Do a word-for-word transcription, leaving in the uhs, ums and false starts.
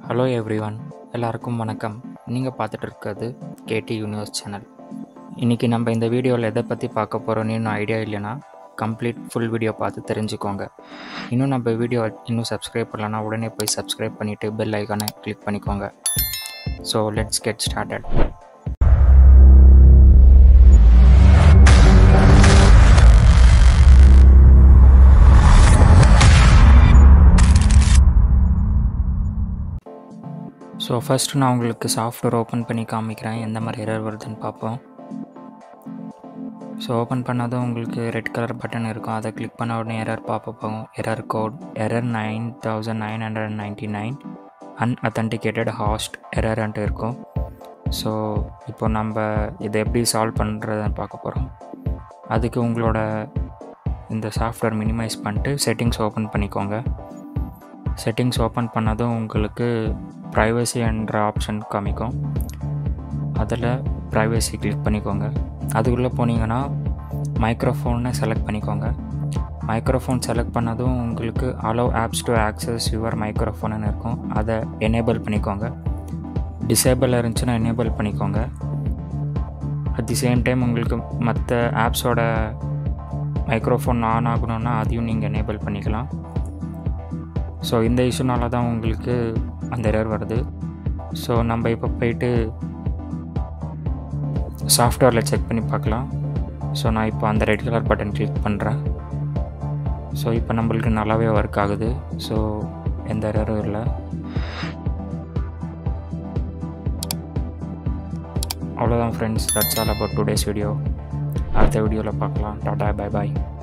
Hello everyone, எல்லாருக்கும் வணக்கம். நீங்கள் பார்த்துட்டு இருக்கிறது கேடி யூனிவர்ஸ் சேனல். இன்றைக்கி நம்ம இந்த வீடியோவில் எதை பற்றி பார்க்க போகிறோன்னு இன்னும் ஐடியா இல்லைன்னா கம்ப்ளீட் ஃபுல் வீடியோ பார்த்து தெரிஞ்சுக்கோங்க. இன்னும் நம்ம வீடியோ இன்னும் சப்ஸ்கிரைப் பண்ணலன்னா உடனே போய் சப்ஸ்கிரைப் பண்ணிவிட்டு பெல் ஐக்கானை கிளிக் பண்ணிக்கோங்க. So let's get started. So first நான் உங்களுக்கு சாஃப்ட்வேர் ஓப்பன் பண்ணி காமிக்கிறேன், எந்த மாதிரி எரர் வருதுன்னு பார்ப்போம். ஸோ ஓப்பன் பண்ணாதான் உங்களுக்கு ரெட் கலர் பட்டன் இருக்கும், அதை கிளிக் பண்ண உடனே எரர் பாப்பப் போகும். Error code error nine thousand nine hundred ninety nine unauthenticated host எரர்ன்ட்டு இருக்கும். ஸோ இப்போ நம்ம இதை எப்படி சால்வ் பண்ணுறதுன்னு பார்க்க போகிறோம். அதுக்கு உங்களோட இந்த சாஃப்ட்வேர் மினிமைஸ் பண்ணிட்டு செட்டிங்ஸ் ஓப்பன் பண்ணிக்கோங்க. செட்டிங்ஸ் ஓப்பன் பண்ணதும் உங்களுக்கு ப்ரைவசி என்ற ஆப்ஷன் காமிக்கும். அதில் ப்ரைவசி கிளிக் பண்ணிக்கோங்க. அதுக்குள்ளே போனீங்கன்னா மைக்ரோஃபோனை செலக்ட் பண்ணிக்கோங்க. மைக்ரோஃபோன் செலக்ட் பண்ணதும் உங்களுக்கு allow apps to access your மைக்ரோஃபோன்னு இருக்கும், அதை எனேபிள் பண்ணிக்கோங்க. டிசேபிள் இருந்துச்சுன்னா எனேபிள் பண்ணிக்கோங்க. அட் தி சேம் டைம் உங்களுக்கு மற்ற ஆப்ஸோட மைக்ரோஃபோன் ஆன் ஆகணுன்னா அதையும் நீங்கள் எனேபிள் பண்ணிக்கலாம். ஸோ இந்த இஷ்யூனால தான் உங்களுக்கு அந்த எரர் வருது. ஸோ நம்ம இப்போ போயிட்டு சாஃப்ட்வேரில் செக் பண்ணி பார்க்கலாம். ஸோ நான் இப்போ அந்த ரெட் கலர் பட்டன் கிளிக் பண்ணுறேன். ஸோ இப்போ நம்மளுக்கு நல்லாவே ஒர்க் ஆகுது. ஸோ எந்த எரரும் இல்லை. அவ்வளோதான் friends, that's all about today's video. அடுத்த வீடியோவில் பார்க்கலாம். டாடா, பை பாய்.